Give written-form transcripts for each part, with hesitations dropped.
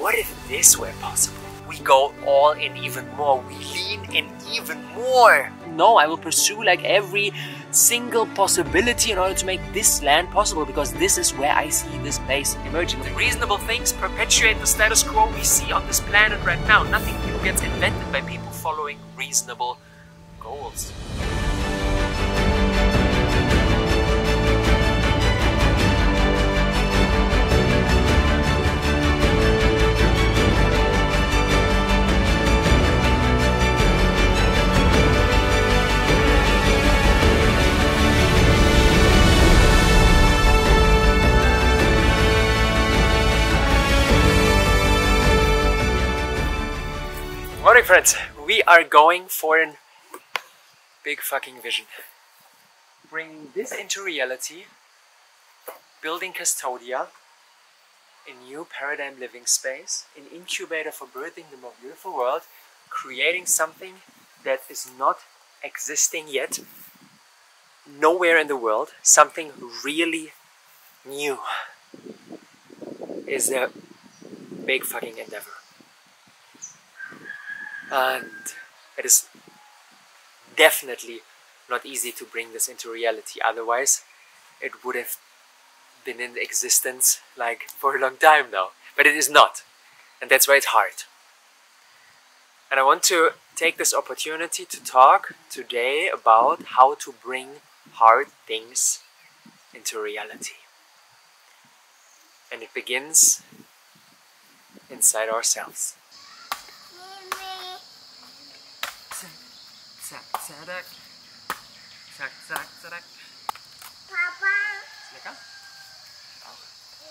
what if this were possible? We go all in even more, we lean in even more. No, I will pursue like every single possibility in order to make this land possible, because this is where I see this place emerging. The reasonable things perpetuate the status quo we see on this planet right now. Nothing new gets invented by people following reasonable goals. Morning friends, we are going for a big fucking vision. Bringing this into reality, building CUSTODIA, a new paradigm living space, an incubator for birthing the more beautiful world, creating something that is not existing yet, nowhere in the world, something really new, is a big fucking endeavor. And it is definitely not easy to bring this into reality, otherwise it would have been in existence like for a long time now. But it is not, and that's why it's hard. And I want to take this opportunity to talk today about how to bring hard things into reality. And it begins inside ourselves. Zack, zack, zack, zack, zack. Papa. Ist lecker? Auch.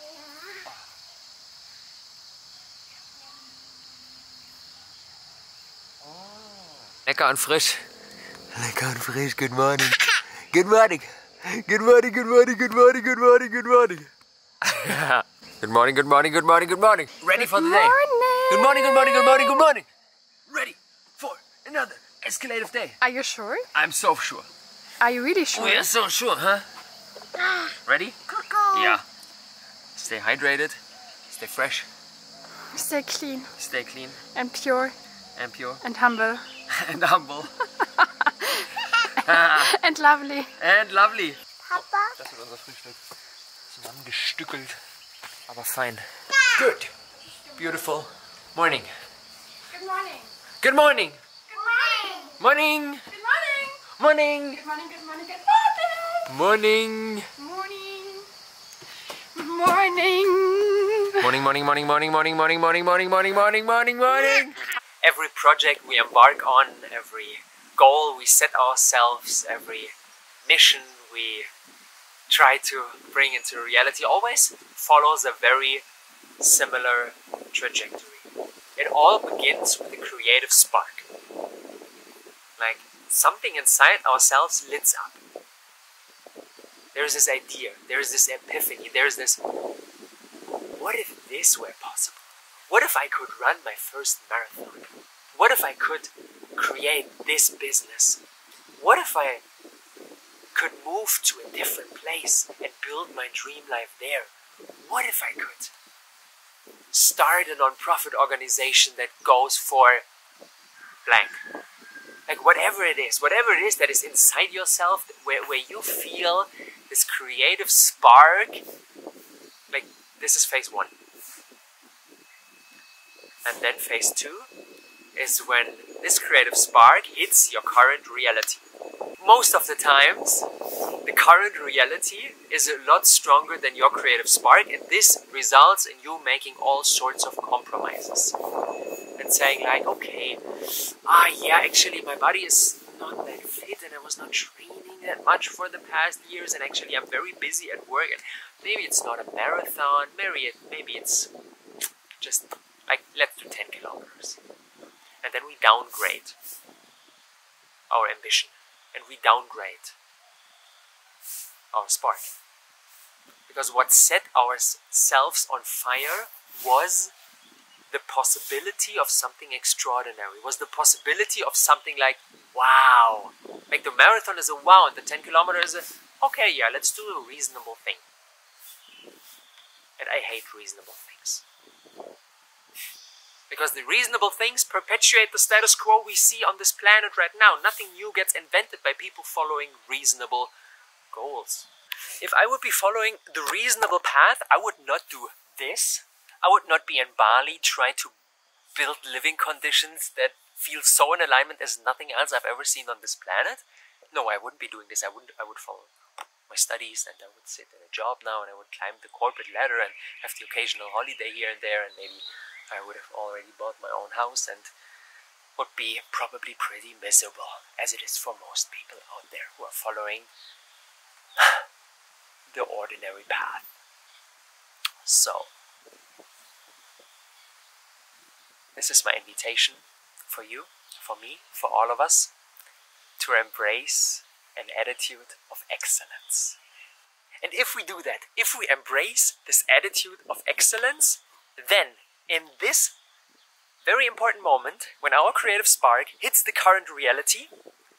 Oh. Lecker und frisch. Lecker und frisch. Good morning. Good morning. Good morning. Good morning. Good morning. Good morning. Good morning. Good morning. Good morning. Good morning. Good morning. Ready for the day. Good morning. Good morning. Good morning. Good morning. Ready for another escalative day. Are you sure? I'm so sure. Are you really sure? We are so sure, huh? Ready? Cuckoo. Yeah. Stay hydrated. Stay fresh. Stay clean. Stay clean. And pure. And pure. And humble. And humble. And lovely. And lovely. Papa. Das wird unser Frühstück. Zusammengestückelt. Aber fein. Good. Beautiful. Morning. Good morning. Good morning. Morning. Morning. Good morning. Morning. Good morning. Good morning. Good morning. Morning. Morning. Morning. Morning, morning, morning, morning, morning, morning, morning, morning, morning, morning, morning, morning. Every project we embark on, every goal we set ourselves, every mission we try to bring into reality always follows a very similar trajectory. It all begins with a creative spark. Like something inside ourselves lights up. There's this idea, there's this epiphany, there's this, what if this were possible? What if I could run my first marathon? What if I could create this business? What if I could move to a different place and build my dream life there? What if I could start a non-profit organization that goes for blank? Like whatever it is that is inside yourself, where you feel this creative spark, like this is phase 1. And then phase 2 is when this creative spark hits your current reality. Most of the times, the current reality is a lot stronger than your creative spark, and this results in you making all sorts of compromises. And saying like, okay, yeah, actually my body is not that fit and I was not training that much for the past years, and actually I'm very busy at work, and maybe it's not a marathon, maybe it's just like, let's do 10 kilometers. And then we downgrade our ambition, and we downgrade our spark. Because what set ourselves on fire was the possibility of something extraordinary, was the possibility of something like, wow. Like the marathon is a wow, and the 10 kilometers is a, okay, yeah, let's do a reasonable thing. And I hate reasonable things. Because the reasonable things perpetuate the status quo we see on this planet right now. Nothing new gets invented by people following reasonable goals. If I would be following the reasonable path, I would not do this. I would not be in Bali trying to build living conditions that feel so in alignment as nothing else I've ever seen on this planet. No, I wouldn't be doing this. I would follow my studies, and I would sit in a job now, and I would climb the corporate ladder and have the occasional holiday here and there, and maybe I would have already bought my own house and would be probably pretty miserable, as it is for most people out there who are following the ordinary path. So, this is my invitation for you, for me, for all of us, to embrace an attitude of excellence. And if we do that, if we embrace this attitude of excellence, then in this very important moment, when our creative spark hits the current reality,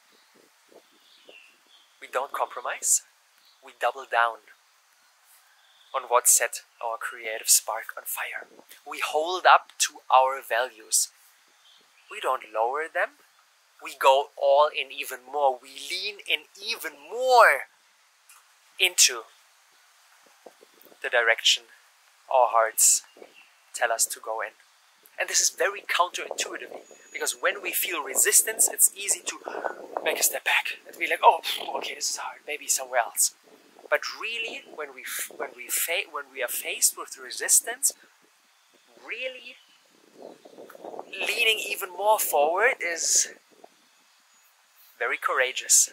we don't compromise, we double down on what set our creative spark on fire. We hold up to our values. We don't lower them. We go all in even more. We lean in even more into the direction our hearts tell us to go in. And this is very counterintuitive, because when we feel resistance, it's easy to make a step back and be like, oh, okay, this is hard, maybe somewhere else. But really, when we are faced with resistance, really leaning even more forward is very courageous.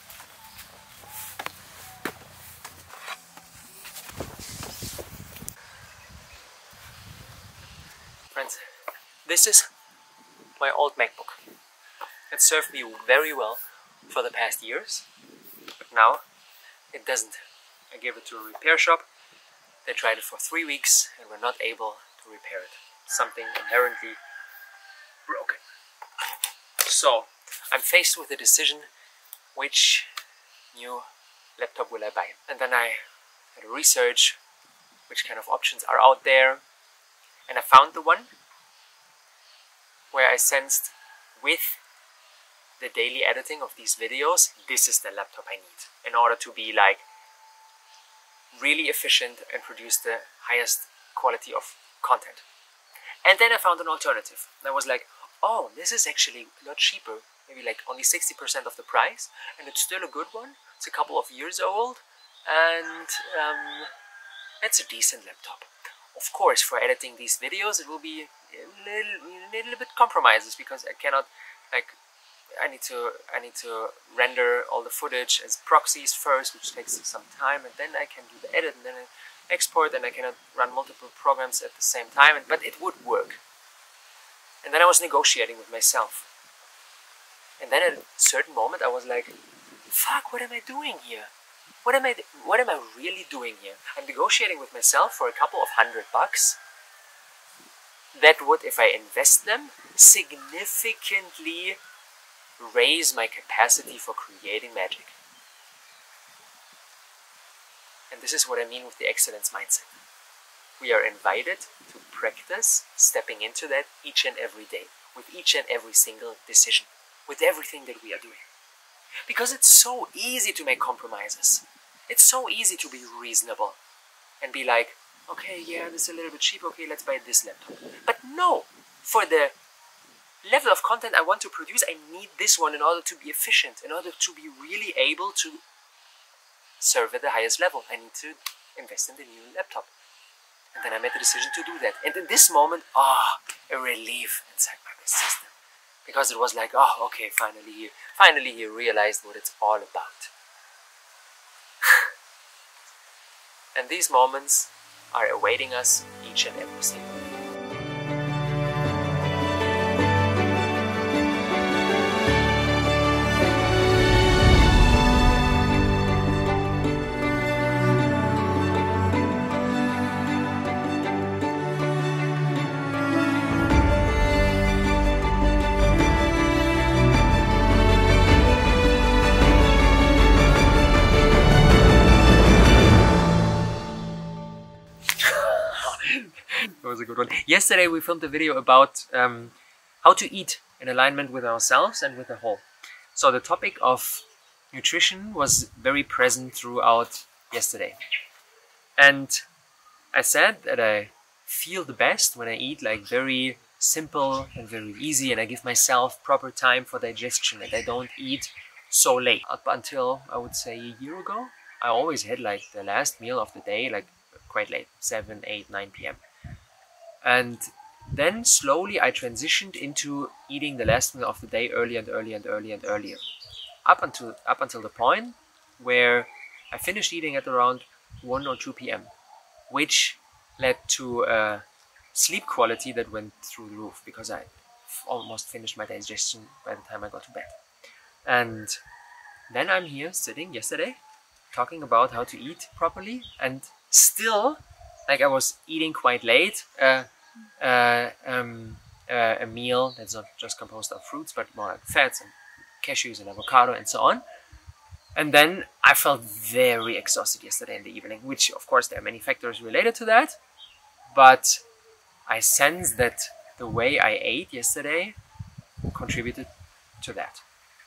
Friends, this is my old MacBook. It served me very well for the past years, but now it doesn't. I gave it to a repair shop. They tried it for 3 weeks and were not able to repair it. Something inherently broken. So, I'm faced with a decision: which new laptop will I buy? And then I had to research which kind of options are out there, and I found the one where I sensed, with the daily editing of these videos, this is the laptop I need in order to be like really efficient and produce the highest quality of content. And then I found an alternative. And I was like, oh, this is actually a lot cheaper, maybe like only 60% of the price, and it's still a good one. It's a couple of years old, and it's a decent laptop. Of course, for editing these videos, it will be a little bit compromises, because I cannot, like, I need to render all the footage as proxies first, which takes some time, and then I can do the edit, and then I export, and I cannot run multiple programs at the same time, but it would work. And then I was negotiating with myself. And then at a certain moment I was like, fuck, what am I doing here? What am I really doing here? I'm negotiating with myself for a couple of $100 that would, if I invest them, significantly raise my capacity for creating magic. And this is what I mean with the excellence mindset. We are invited to practice stepping into that each and every day, with each and every single decision, with everything that we are doing. Because it's so easy to make compromises. It's so easy to be reasonable and be like, okay, yeah, this is a little bit cheap, okay, let's buy this laptop. But no, for the level of content I want to produce, I need this one in order to be efficient, in order to be really able to serve at the highest level. I need to invest in the new laptop. And then I made the decision to do that. And in this moment, a relief inside my system. Because it was like, oh, okay, finally he realized what it's all about. And these moments are awaiting us each and every single day. That was a good one. Yesterday we filmed a video about how to eat in alignment with ourselves and with the whole. So the topic of nutrition was very present throughout yesterday. And I said that I feel the best when I eat like very simple and very easy, and I give myself proper time for digestion, and I don't eat so late. Up until, I would say, a year ago, I always had like the last meal of the day like quite late, 7, 8, 9 p.m. And then slowly I transitioned into eating the last meal of the day earlier and earlier and earlier and earlier. Up until the point where I finished eating at around 1 or 2 p.m. which led to a sleep quality that went through the roof because I almost finished my digestion by the time I got to bed. And then I'm here sitting yesterday talking about how to eat properly, and still, like, I was eating quite late a meal that's not just composed of fruits but more like fats and cashews and avocado and so on. And then I felt very exhausted yesterday in the evening, which of course there are many factors related to that, but I sensed that the way I ate yesterday contributed to that.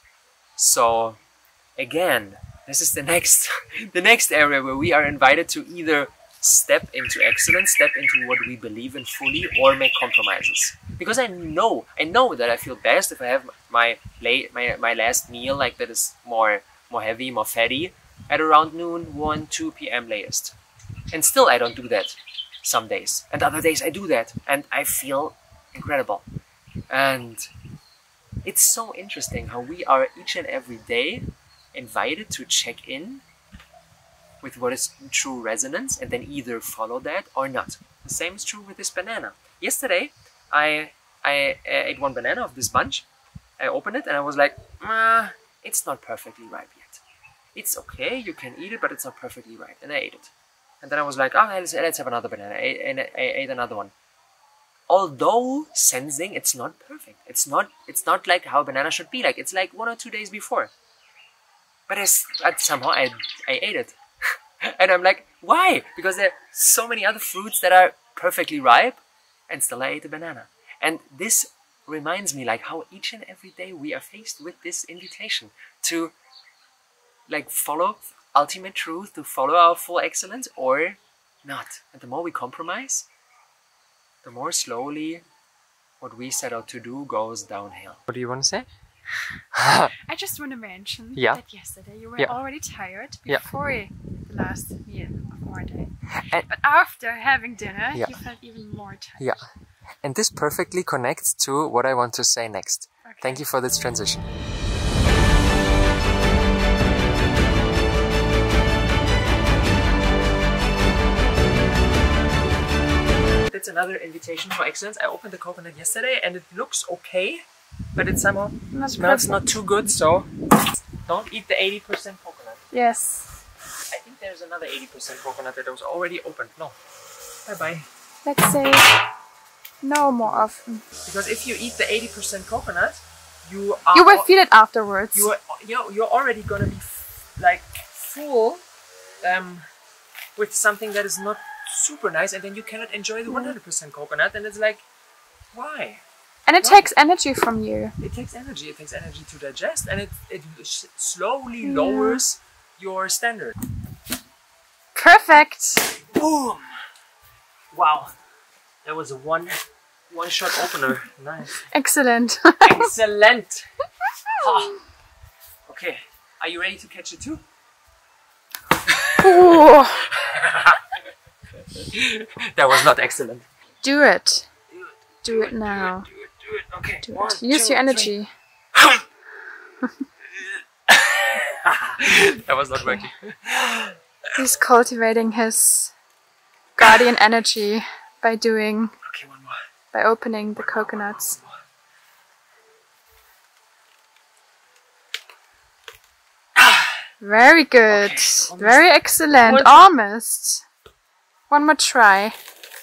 So again, this is the next area where we are invited to either step into excellence, step into what we believe in fully, or make compromises. Because I know that I feel best if I have my last meal like that is more heavy, more fatty at around noon, 1, 2 p.m. latest. And still I don't do that some days. And other days I do that and I feel incredible. And it's so interesting how we are each and every day invited to check in with what is true resonance and then either follow that or not. The same is true with this banana. Yesterday I ate one banana of this bunch. I opened it and I was like, it's not perfectly ripe yet. It's okay, you can eat it, but it's not perfectly ripe. And I ate it. And then I was like, let's have another banana. I ate another one. Although sensing it's not perfect. It's not like how a banana should be like. It's like 1 or 2 days before. But somehow I ate it. And I'm like, why? Because there are so many other fruits that are perfectly ripe and still I ate a banana. And this reminds me like how each and every day we are faced with this invitation to like follow ultimate truth, to follow our full excellence or not. And the more we compromise, the more slowly what we set out to do goes downhill. What do you want to say? I just want to mention that yesterday you were already tired before the last meal of our day. But after having dinner, you felt even more tired. Yeah. And this perfectly connects to what I want to say next. Okay. Thank you for this transition. That's another invitation for excellence. I opened the coconut yesterday and it looks okay, but it somehow smells not too good, so don't eat the 80% coconut. Yes. I think there's another 80% coconut that was already opened. No. Bye-bye. Let's say no more often. Because if you eat the 80% coconut, you will feel it afterwards. You're already gonna be like full with something that is not super nice, and then you cannot enjoy the 100% coconut, and it's like, why? And it takes energy from you. It takes energy. It takes energy to digest, and it slowly lowers your standard. Perfect. Boom! Wow, that was a one-shot opener. Nice. Excellent. Excellent. Okay, are you ready to catch it too? Ooh. That was not excellent. Do it. Do it now. Do it. Okay. Do it. Use your energy. That was not working. He's cultivating his guardian energy by doing. Okay, one more. By opening the coconuts. Very good. Okay, very excellent. Almost. One more try.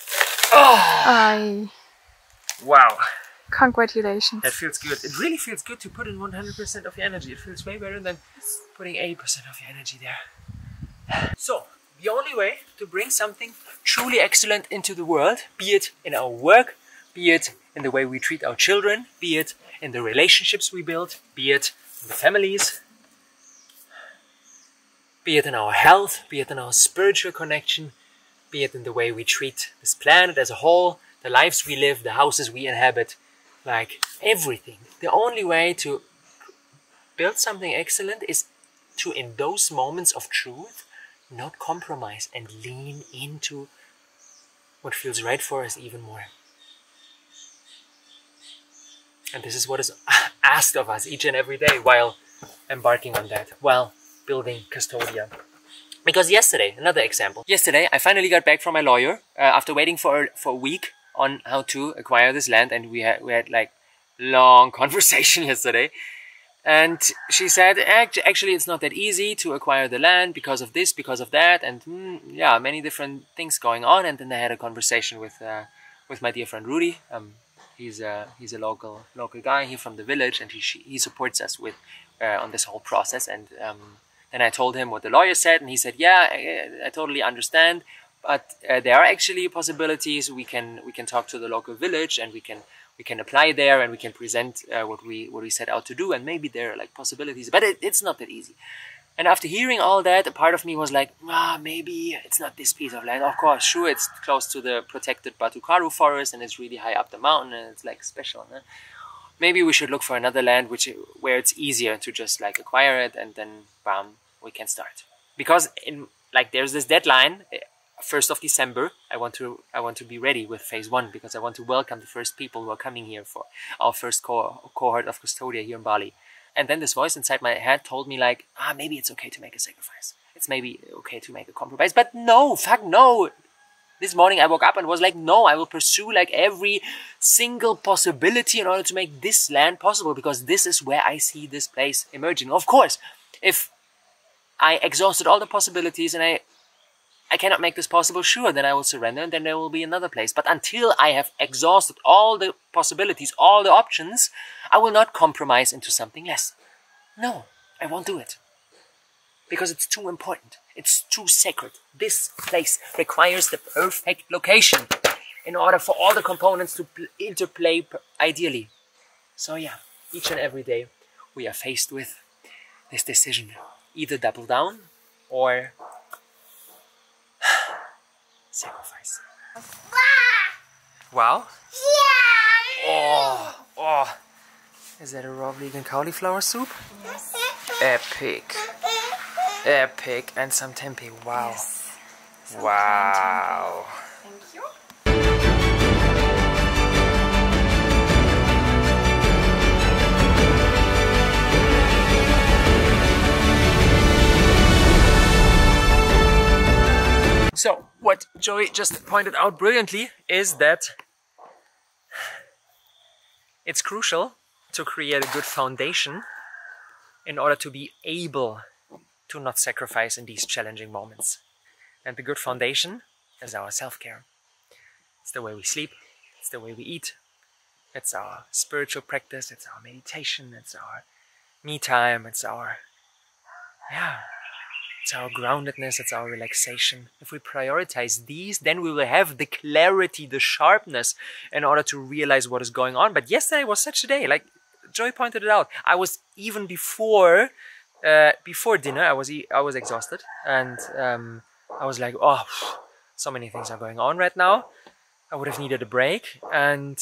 Oh! Wow. Congratulations. That feels good. It really feels good to put in 100% of your energy. It feels way better than putting 80% of your energy there. So, the only way to bring something truly excellent into the world, be it in our work, be it in the way we treat our children, be it in the relationships we build, be it in the families, be it in our health, be it in our spiritual connection, be it in the way we treat this planet as a whole, the lives we live, the houses we inhabit, like everything. The only way to build something excellent is to, in those moments of truth, not compromise and lean into what feels right for us even more. And this is what is asked of us each and every day while embarking on that, while building Custodia. Because yesterday, another example, yesterday I finally got back from my lawyer after waiting for a week on how to acquire this land, and we had like long conversation yesterday. And she said, actually it's not that easy to acquire the land because of this, because of that, and yeah, many different things going on. And then I had a conversation with my dear friend Rudy. He's a local guy here from the village, and he supports us with on this whole process. And then I told him what the lawyer said, and he said, yeah, I totally understand, but there are actually possibilities. We can talk to the local village, and we can apply there, and we can present what we set out to do, and maybe there are like possibilities, but it's not that easy. And after hearing all that, a part of me was like, maybe it's not this piece of land. Of course, sure, it's close to the protected Batukaru forest, and it's really high up the mountain, and it's like special. Né? Maybe we should look for another land where it's easier to just like acquire it, and then bam, we can start. Because there's this deadline. 1st of December, I want to be ready with phase 1, because I want to welcome the first people who are coming here for our first cohort of Custodia here in Bali. And then this voice inside my head told me like, maybe it's okay to make a sacrifice. It's maybe okay to make a compromise. But no, fuck no. This morning I woke up and was like, no, I will pursue like every single possibility in order to make this land possible, because this is where I see this place emerging. Of course, if I exhausted all the possibilities and I cannot make this possible, sure, then I will surrender, and then there will be another place. But until I have exhausted all the possibilities, all the options, I will not compromise into something less. No, I won't do it. Because it's too important. It's too sacred. This place requires the perfect location in order for all the components to interplay ideally. So yeah, each and every day we are faced with this decision. Either double down or sacrifice. Wow. Yeah. Oh. Is that a raw vegan cauliflower soup? Yes. Epic. Epic. And some tempeh. Wow. Yes. Wow. Thank you. So, what Joey just pointed out brilliantly is that it's crucial to create a good foundation in order to be able to not sacrifice in these challenging moments. And the good foundation is our self-care. It's the way we sleep, it's the way we eat, it's our spiritual practice, it's our meditation, it's our me time, it's our groundedness, it's our relaxation. If we prioritize these, then we will have the clarity, the sharpness in order to realize what is going on. But yesterday was such a day, like Joy pointed it out. I was even before dinner, I was exhausted, and I was like, oh, so many things are going on right now. I would have needed a break, and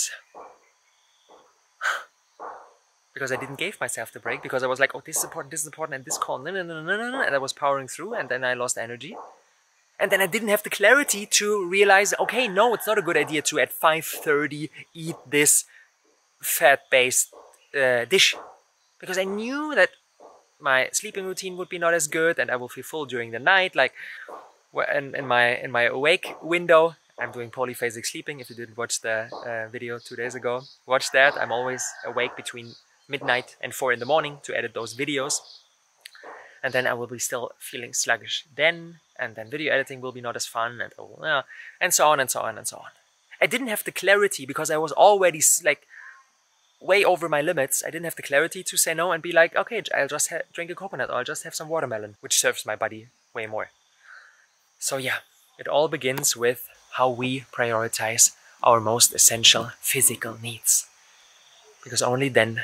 because I didn't give myself the break, because I was like, oh, this is important, and this call, no, and I was powering through, and then I lost energy. And then I didn't have the clarity to realize, okay, no, it's not a good idea to at 5:30 eat this fat-based dish. Because I knew that my sleeping routine would be not as good, and I will feel full during the night, like in my awake window. I'm doing polyphasic sleeping. If you didn't watch the video 2 days ago, watch that. I'm always awake between midnight and 4 in the morning to edit those videos, and then I will be still feeling sluggish then, and then video editing will be not as fun, and so on and so on and so on. I didn't have the clarity because I was already like way over my limits. I didn't have the clarity to say no and be like, okay, I'll just drink a coconut, or I'll just have some watermelon, which serves my body way more. So yeah, it all begins with how we prioritize our most essential physical needs. Because only then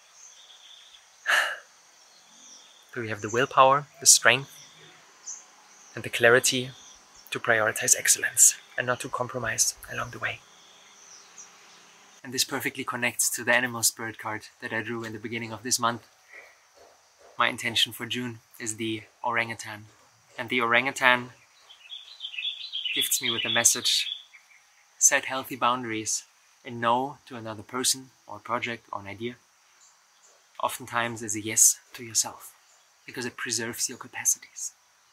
do we have the willpower, the strength, and the clarity to prioritize excellence and not to compromise along the way. And this perfectly connects to the animal spirit card that I drew in the beginning of this month. My intention for June is the orangutan. And the orangutan gifts me with a message: set healthy boundaries and no to another person or project or an idea. Oftentimes is a yes to yourself, because it preserves your capacities.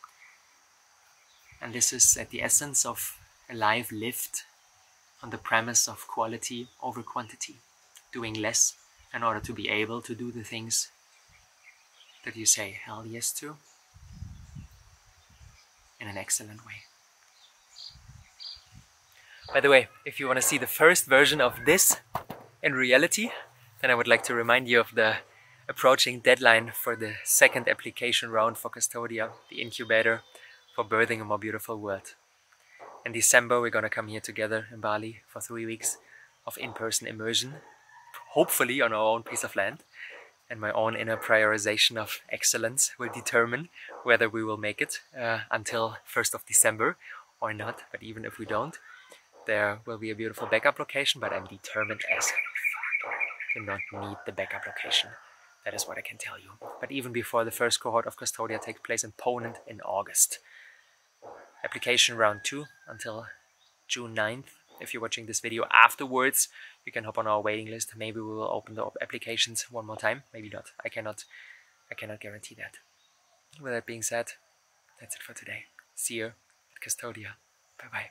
And this is at the essence of a life lived on the premise of quality over quantity, doing less in order to be able to do the things that you say hell yes to in an excellent way. By the way, if you want to see the first version of this in reality, then I would like to remind you of the approaching deadline for the second application round for Custodia, the Incubator for birthing a more beautiful world. In December, we're going to come here together in Bali for 3 weeks of in-person immersion, hopefully on our own piece of land. And my own inner prioritization of excellence will determine whether we will make it until 1st of December or not. But even if we don't, there will be a beautiful backup location, but I'm determined as fuck to not need the backup location. That is what I can tell you. But even before the first cohort of Custodia takes place in Poland in August. Application round 2 until June 9th. If you're watching this video afterwards, you can hop on our waiting list. Maybe we will open the applications one more time. Maybe not. I cannot guarantee that. With that being said, that's it for today. See you at Custodia. Bye bye.